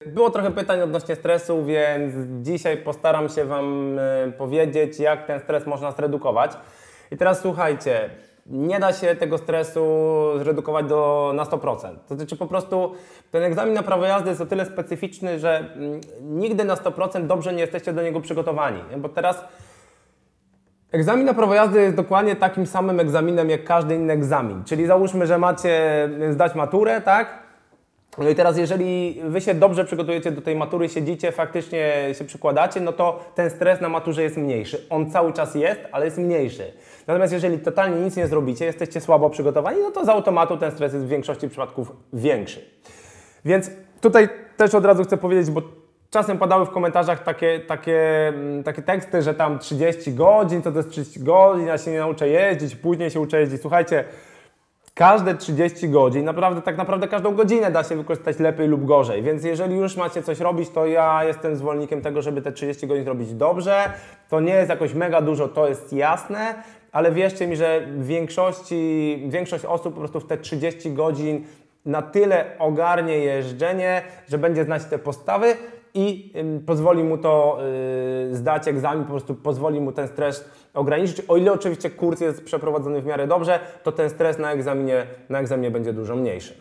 Było trochę pytań odnośnie stresu, więc dzisiaj postaram się Wam powiedzieć, jak ten stres można zredukować. I teraz słuchajcie, nie da się tego stresu zredukować na 100%. To znaczy po prostu ten egzamin na prawo jazdy jest o tyle specyficzny, że nigdy na 100% dobrze nie jesteście do niego przygotowani. Bo teraz egzamin na prawo jazdy jest dokładnie takim samym egzaminem jak każdy inny egzamin. Czyli załóżmy, że macie zdać maturę, tak? No i teraz jeżeli Wy się dobrze przygotujecie do tej matury, siedzicie, faktycznie się przykładacie, no to ten stres na maturze jest mniejszy. On cały czas jest, ale jest mniejszy. Natomiast jeżeli totalnie nic nie zrobicie, jesteście słabo przygotowani, no to z automatu ten stres jest w większości przypadków większy. Więc tutaj też od razu chcę powiedzieć, bo czasem padały w komentarzach takie teksty, że tam 30 godzin, co to jest 30 godzin, ja się nie nauczę jeździć, później się uczę jeździć. Słuchajcie, każde 30 godzin, tak naprawdę każdą godzinę da się wykorzystać lepiej lub gorzej, więc jeżeli już macie coś robić, to ja jestem zwolennikiem tego, żeby te 30 godzin robić dobrze. To nie jest jakoś mega dużo, to jest jasne, ale wierzcie mi, że większość osób po prostu w te 30 godzin na tyle ogarnie jeżdżenie, że będzie znać te postawy i pozwoli mu to zdać egzamin, po prostu pozwoli mu ten stres ograniczyć. O ile oczywiście kurs jest przeprowadzony w miarę dobrze, to ten stres na egzaminie będzie dużo mniejszy.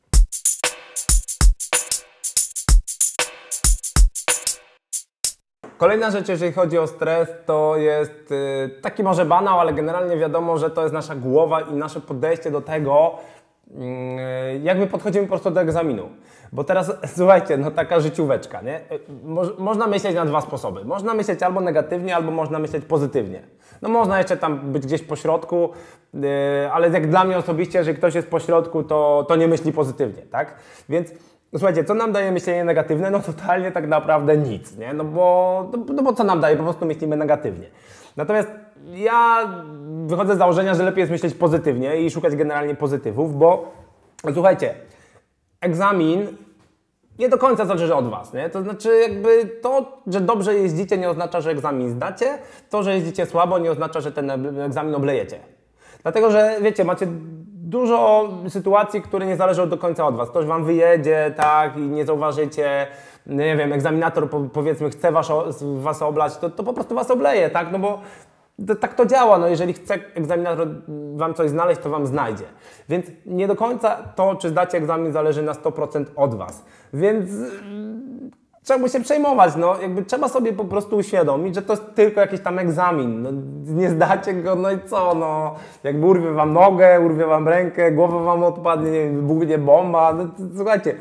Kolejna rzecz, jeżeli chodzi o stres, to jest taki może banał, ale generalnie wiadomo, że to jest nasza głowa i nasze podejście do tego, jak my podchodzimy po prostu do egzaminu. Bo teraz, słuchajcie, no taka życióweczka, nie? Można myśleć na dwa sposoby. Można myśleć albo negatywnie, albo można myśleć pozytywnie. No można jeszcze tam być gdzieś po środku, ale jak dla mnie osobiście, jeżeli ktoś jest po środku, to nie myśli pozytywnie, tak? Więc słuchajcie, co nam daje myślenie negatywne? No totalnie tak naprawdę nic, nie? No bo co nam daje? Po prostu myślimy negatywnie. Natomiast ja wychodzę z założenia, że lepiej jest myśleć pozytywnie i szukać generalnie pozytywów, bo słuchajcie, egzamin nie do końca zależy od Was, nie? To znaczy jakby to, że dobrze jeździcie, nie oznacza, że egzamin zdacie, to, że jeździcie słabo, nie oznacza, że ten egzamin oblejecie. Dlatego, że wiecie, macie dużo sytuacji, które nie zależą do końca od Was. Ktoś Wam wyjedzie, tak, i nie zauważycie, nie wiem, egzaminator powiedzmy chce Was oblać, to po prostu Was obleje, tak? No bo tak to działa, no jeżeli chce egzaminator Wam coś znaleźć, to Wam znajdzie. Więc nie do końca to, czy zdacie egzamin, zależy na 100% od Was. Więc trzeba się przejmować, no jakby trzeba sobie po prostu uświadomić, że to jest tylko jakiś tam egzamin. No, nie zdacie go, no i co, no jakby urwie Wam nogę, urwie Wam rękę, głowa Wam odpadnie, nie wiem, wybuchnie bomba, no słuchajcie,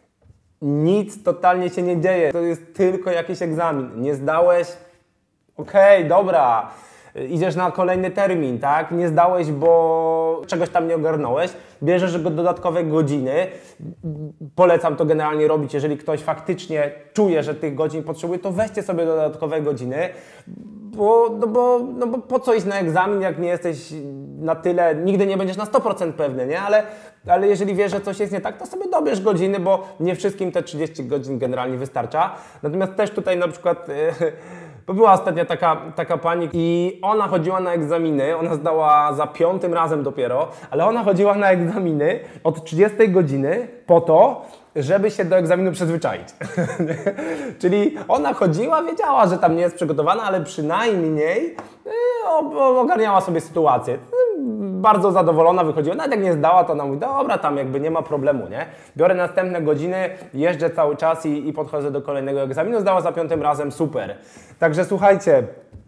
nic totalnie się nie dzieje, to jest tylko jakiś egzamin. Nie zdałeś? Okej, dobra. Idziesz na kolejny termin, tak? Nie zdałeś, bo czegoś tam nie ogarnąłeś. Bierzesz go dodatkowe godziny. Polecam to generalnie robić, jeżeli ktoś faktycznie czuje, że tych godzin potrzebuje, to weźcie sobie dodatkowe godziny, bo po co iść na egzamin, jak nie jesteś na tyle, nigdy nie będziesz na 100% pewny, nie? Ale jeżeli wiesz, że coś jest nie tak, to sobie dobierz godziny, bo nie wszystkim te 30 godzin generalnie wystarcza. Natomiast też tutaj na przykład bo była ostatnio taka pani i ona chodziła na egzaminy, ona zdała za 5. razem dopiero, ale ona chodziła na egzaminy od 30 godziny po to, żeby się do egzaminu przyzwyczaić. Czyli ona chodziła, wiedziała, że tam nie jest przygotowana, ale przynajmniej ogarniała sobie sytuację. Bardzo zadowolona wychodziła, nawet jak nie zdała, to ona mówi, dobra, tam jakby nie ma problemu, nie? Biorę następne godziny, jeżdżę cały czas i podchodzę do kolejnego egzaminu, zdała za 5. razem, super. Także słuchajcie,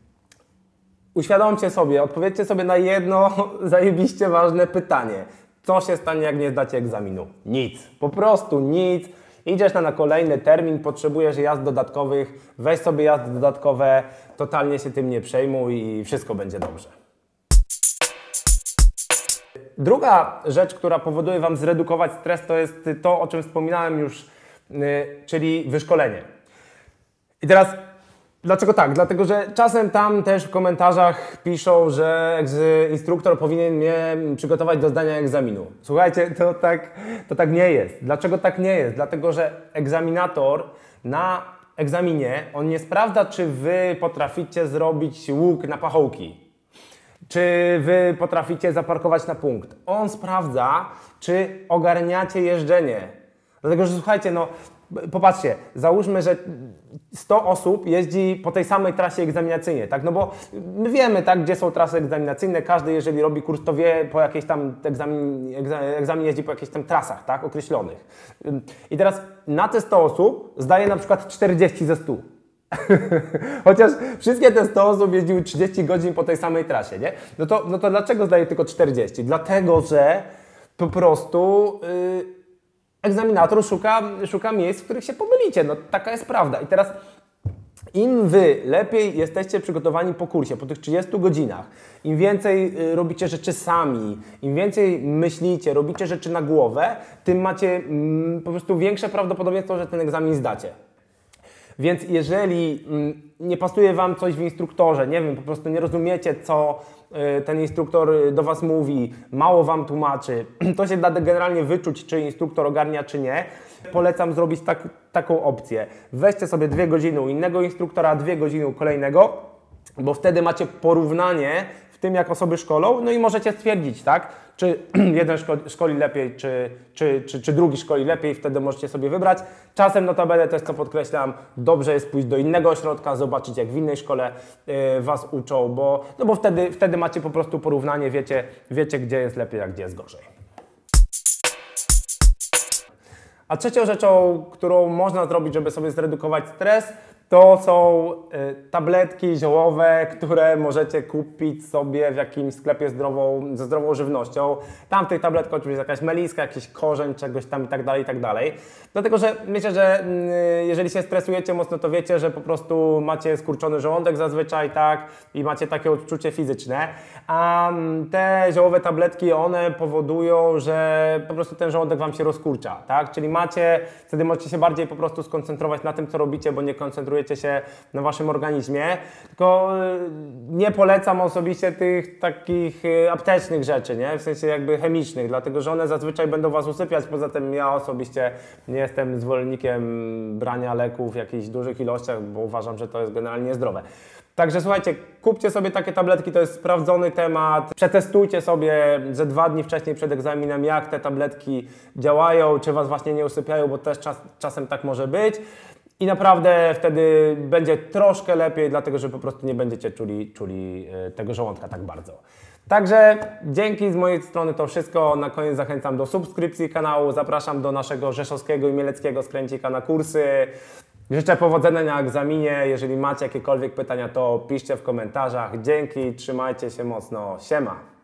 uświadomcie sobie, odpowiedzcie sobie na jedno zajebiście ważne pytanie. Co się stanie, jak nie zdacie egzaminu? Nic, po prostu nic. Idziesz na kolejny termin, potrzebujesz jazd dodatkowych, weź sobie jazdy dodatkowe, totalnie się tym nie przejmuj i wszystko będzie dobrze. Druga rzecz, która powoduje Wam zredukować stres, to jest to, o czym wspominałem już, czyli wyszkolenie. I teraz, dlaczego tak? Dlatego, że czasem tam też w komentarzach piszą, że instruktor powinien mnie przygotować do zdania egzaminu. Słuchajcie, to tak nie jest. Dlaczego tak nie jest? Dlatego, że egzaminator na egzaminie, on nie sprawdza, czy Wy potraficie zrobić łuk na pachołki. Czy Wy potraficie zaparkować na punkt. On sprawdza, czy ogarniacie jeżdżenie. Dlatego, że słuchajcie, no Popatrzcie, załóżmy, że 100 osób jeździ po tej samej trasie egzaminacyjnej, tak? No bo my wiemy, tak, gdzie są trasy egzaminacyjne, każdy jeżeli robi kurs, to wie, po jakiejś tam egzamin jeździ po jakichś tam trasach, tak, określonych. I teraz na te 100 osób zdaje na przykład 40 ze 100. Chociaż wszystkie te 100 osób jeździły 30 godzin po tej samej trasie, nie? No to dlaczego zdaje tylko 40? Dlatego, że po prostu egzaminator szuka miejsc, w których się pomylicie. No taka jest prawda. I teraz im wy lepiej jesteście przygotowani po kursie, po tych 30 godzinach, im więcej robicie rzeczy sami, im więcej myślicie, robicie rzeczy na głowę, tym macie po prostu większe prawdopodobieństwo, że ten egzamin zdacie. Więc jeżeli nie pasuje Wam coś w instruktorze, nie wiem, po prostu nie rozumiecie, co ten instruktor do Was mówi, mało Wam tłumaczy, to się da generalnie wyczuć, czy instruktor ogarnia, czy nie. Polecam zrobić taką opcję. Weźcie sobie 2 godziny u innego instruktora, 2 godziny u kolejnego, bo wtedy macie porównanie w tym, jak osoby szkolą, no i możecie stwierdzić, tak, czy jeden szkoli lepiej, czy drugi szkoli lepiej, wtedy możecie sobie wybrać. Czasem notabene też, co podkreślam, dobrze jest pójść do innego ośrodka, zobaczyć, jak w innej szkole Was uczą, bo wtedy macie po prostu porównanie, wiecie, gdzie jest lepiej, a gdzie jest gorzej. A trzecią rzeczą, którą można zrobić, żeby sobie zredukować stres, to są tabletki ziołowe, które możecie kupić sobie w jakimś sklepie ze zdrową żywnością. Tam w tej tabletce oczywiście jest jakaś meliska, jakiś korzeń, czegoś tam i tak dalej, i tak dalej. Dlatego, że myślę, że jeżeli się stresujecie mocno, to wiecie, że po prostu macie skurczony żołądek zazwyczaj, tak, i macie takie odczucie fizyczne. A te ziołowe tabletki, one powodują, że po prostu ten żołądek Wam się rozkurcza, tak? Czyli wtedy możecie się bardziej po prostu skoncentrować na tym, co robicie, bo nie koncentrujecie się na Waszym organizmie. Tylko nie polecam osobiście tych takich aptecznych rzeczy, nie? W sensie jakby chemicznych, dlatego że one zazwyczaj będą Was usypiać. Poza tym ja osobiście nie jestem zwolennikiem brania leków w jakichś dużych ilościach, bo uważam, że to jest generalnie niezdrowe. Także słuchajcie, kupcie sobie takie tabletki, to jest sprawdzony temat. Przetestujcie sobie ze 2 dni wcześniej przed egzaminem, jak te tabletki działają, czy Was właśnie nie usypiają, bo też czasem tak może być. I naprawdę wtedy będzie troszkę lepiej, dlatego że po prostu nie będziecie czuli tego żołądka tak bardzo. Także dzięki z mojej strony to wszystko. Na koniec zachęcam do subskrypcji kanału, zapraszam do naszego rzeszowskiego i mieleckiego skręcika na kursy. Życzę powodzenia na egzaminie. Jeżeli macie jakiekolwiek pytania, to piszcie w komentarzach. Dzięki, trzymajcie się mocno. Siema!